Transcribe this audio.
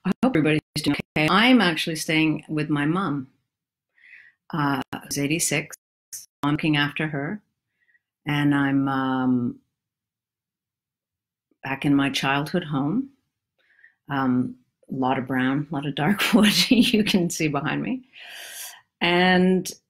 I hope everybody's doing okay. I'm actually staying with my mom, who's 86. I'm looking after her, and I'm back in my childhood home. A lot of brown, a lot of dark wood you can see behind me. And